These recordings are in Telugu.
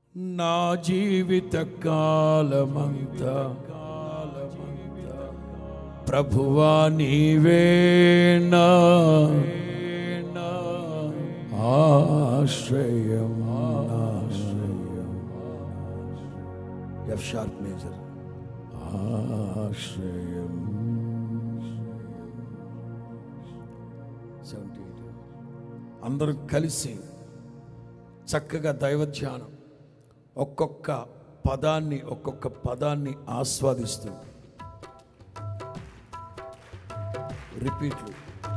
నా జీవిత కాలమంతా ప్రభువా నీవే నా ఆశ్రయం. F sharp major. ఆశ్రయం. 78. అందరూ కలిసి చక్కగా దైవ ధ్యానం ఒక్కొక్క పదాన్ని ఆస్వాదిస్తూ రిపీట్లు.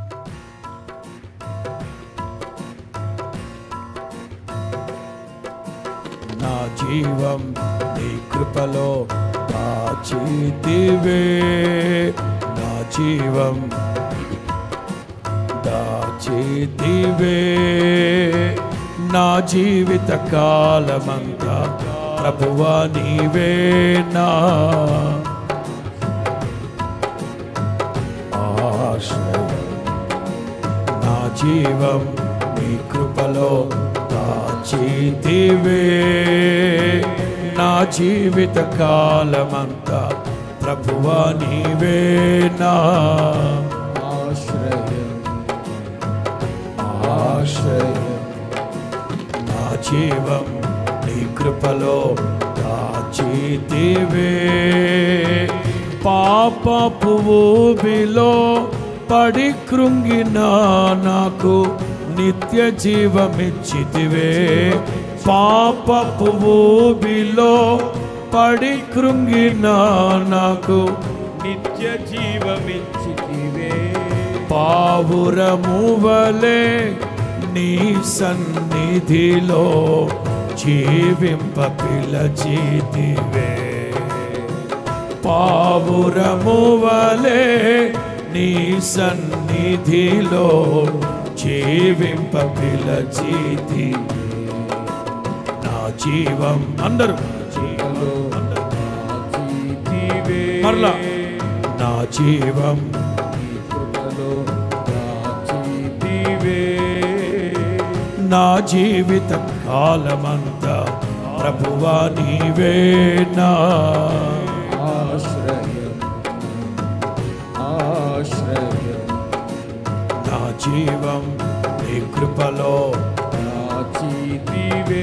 నా జీవం నీ కృపలో దాచితివే, నా జీవం దాచితివే, నా జీవిత కాలమంతా ప్రభువా నీవే నా ఆశ్రయం. నా జీవం నీ కృపలో దాచితివే, నా జీవిత కాలమంతా ప్రభువా నీవే నా ఆశ్రయం. ఆశ్రయం. నా జీవం నీ కృపలో దాచితివే, పాపపు ఊబిలో పడి కృంగిన నాకు నిత్య జీవమిచ్చితివే, పాపపు ఊబిలో పడి కృంగిన నాకు నిత్య జీవమిచ్చితివే, పావురము వలె నీ సన్నిధిలో జీవింప పిలచితివే, పావురము వలె నీ సన్నిధిలో జీవింప పిలచితివే, నా జీవం. అందరూ మరలా నా జీవం నా జీవిత కాలమంతా ప్రభువా నీవే నా ఆశ్రయం. ఆశ్రయం. నా జీవం నీ కృపలో దాచితివే,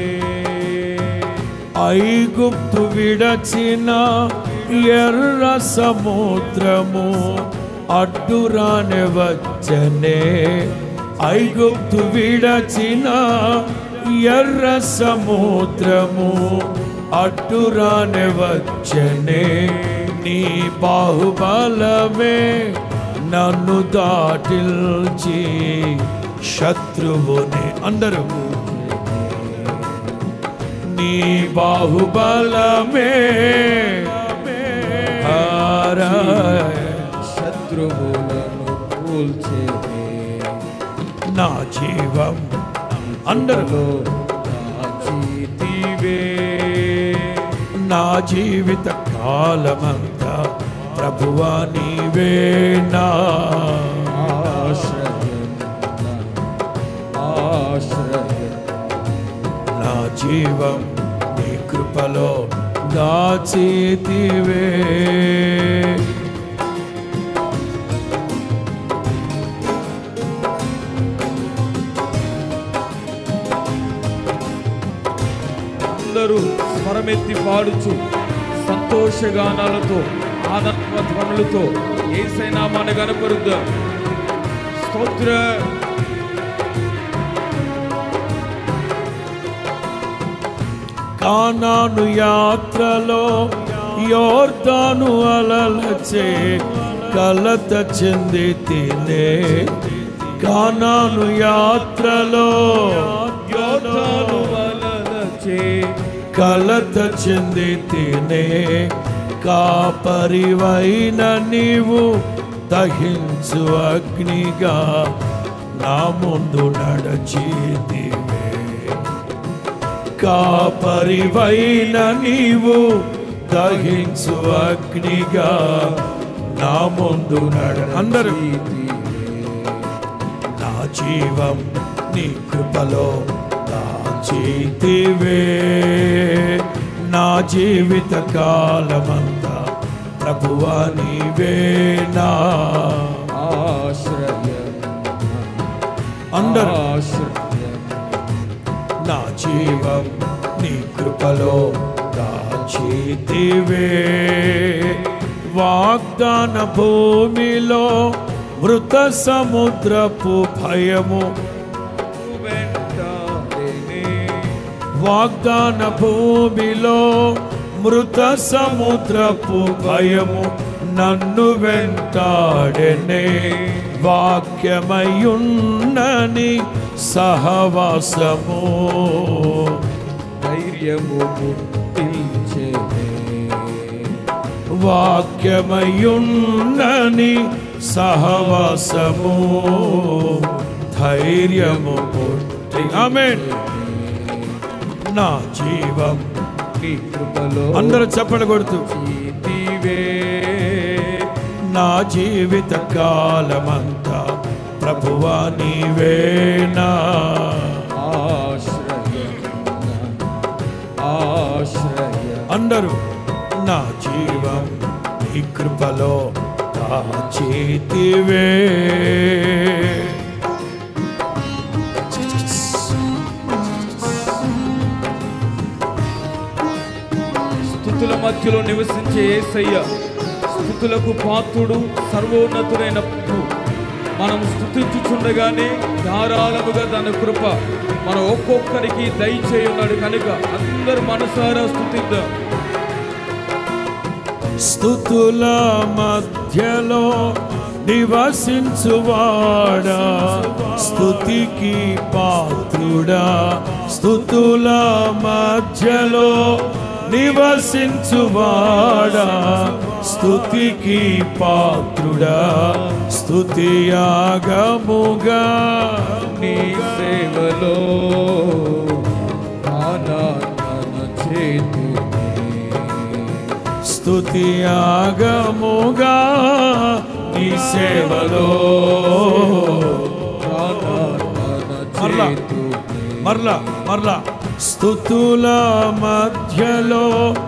ఐగుప్తు విడచిన ఎర్ర సముద్రము అడ్డురాని వచ్చనే, ఐగుప్తు విడచిన ఎర్ర సముద్రము అడ్డురాని వచ్చనే, నీ బాహుబలమే నన్ను దాటిల్చి శత్రువుని. అందరూ నీ బాహుబలమే శత్రువులను కూల్చేవే, నా జీవం. అందరూ దాచితివే, నా జీవిత కాలమంతా ప్రభువా నీవే నా ఆశ్రయం. ఆశ్రయం. నా జీవం నీ కృపలో దాచితివే. అందరూ స్వరమెత్తి పాడుచు సంతోషగానాలతో ఆనంద ధ్వనులతో యేసయ్య నామాన్ని గణపరుద్దాం. స్తోత్ర. కానాను యాత్రలో యోర్దాను అలలచే కలత చెంది తినే, కానాను యాత్రలో యోర్దాను అలలచే కలత చెంది తినే, కాపరివైన నీవు దహించు అగ్నిగా నా ముందు నడచితివే, కాపరివైన నీవు దహించు అగ్నిగా నా ముందు అందరూ నా జీవం నీ కృపలో దాచితివే. జీవిత కాలమంతా ప్రభువా నీవేనా అందరూ నా జీవం నీ కృపలో దాచితివే వాగ్దాన భూమిలో మృత సముద్రపు భయము వాగ్దాన భూమిలో మృత సముద్రపు భయము నన్ను వెంటాడెనే వాక్యమయున్నని సహవాసము ధైర్యము పుట్టించెనే వాక్యమయున్నని సహవాసము ధైర్యము పుట్టి ఆమేన్ నా జీవం నీ కృపలో అందరూ చప్పట్లు కొడుతూ నీవే నా జీవిత కాలమంతా ప్రభువా నీవేనా అందరూ నా జీవం నీ కృపలో దాచితివే స్తుతుల మధ్యలో నివసించే యేసయ్య స్తుతులకు పాత్రుడు సర్వోన్నతుడైన ప్రభు మనం స్తుతించుచుండగానే ధారాళముగా తన కృప మన ఒక్కొక్కరికి దయచేయున్నాడు కనుక అందరు మనసారా స్తుతిద్దాం స్తుతుల మధ్యలో నివసించువాడా స్తుతికి పాత్రుడా స్తుతుల మధ్యలో నివసించువాడా స్తుతికి పాత్రుడా స్తుతియాగముగా నీ సేవలో ఆరాధన చేతునే స్తుతియాగముగా నీ సేవలో ఆరాధన చేతునే మరలా స్తుతుల మధ్యలో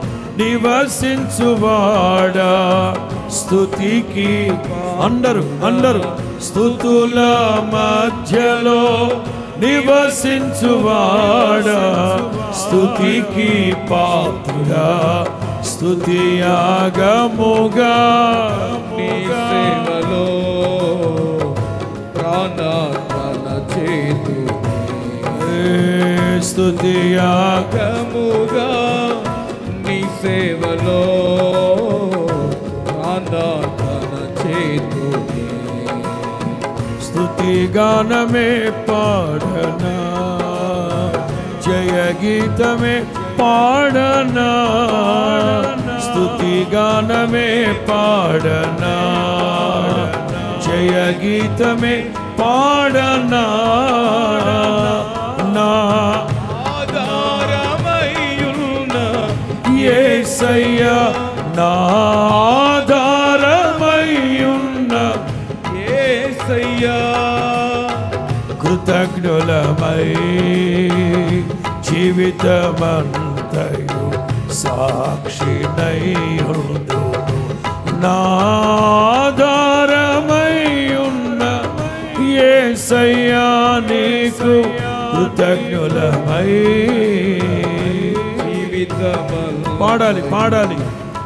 నివసించువాడా స్తుతికి అందరూ స్తుతుల మధ్యలో నివసించువాడా స్తుతికి పాత్రుడా స్తుతియాగముగా నీ సేవలో ప్రాణార్పణ చేతునే స్తుతియాగముగా నీ సేవలో ప్రాణార్పణ చేతునే స్తుతి గానమే పాడనా జయ గీతమే పాడనా స్తుతి గానమే పాడనా జయ గీతమే పాడనా నా ఆధారమయ్యున్న యేసయ్యా నా ఆధారమయ్యున్న యేసయ్యా కృతజ్ఞులమై జీవితమంతయు సాక్షినై ఉందును నా ఆధారమయ్యున్న యేసయ్యా నీకు కృతజ్ఞులమై జీవితమల్ పాడాలి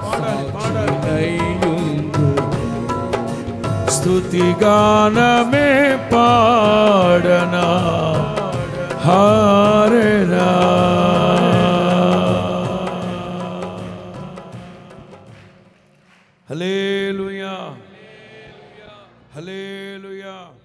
స్తుతి గానమే పాడనా హారేనా హల్లెలూయా హల్లెలూయా